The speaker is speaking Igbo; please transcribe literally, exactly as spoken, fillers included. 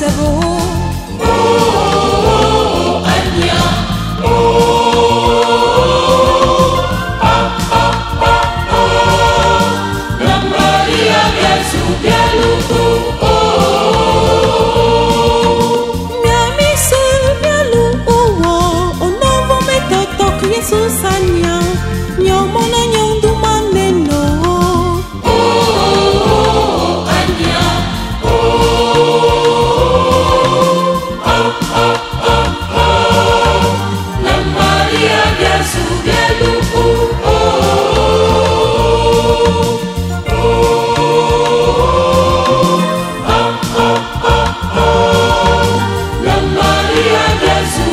sebo. Oh, Anya. Oh, ah, ah, ah, ah. La Maria Yesu bialuku. Oh, Miami se bialu uwo. Onovo metotok Jesus Anya. Nyomona nyondu maneno. oh, Anya. Oh, ah, ah, ah, ah. La Maria Yesu bialuku. Oh, oh, ah, ah, ah, ah. La Maria Yesu